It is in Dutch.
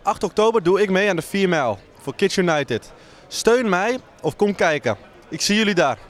8 oktober doe ik mee aan de 4 mijl voor Kids United. Steun mij of kom kijken. Ik zie jullie daar.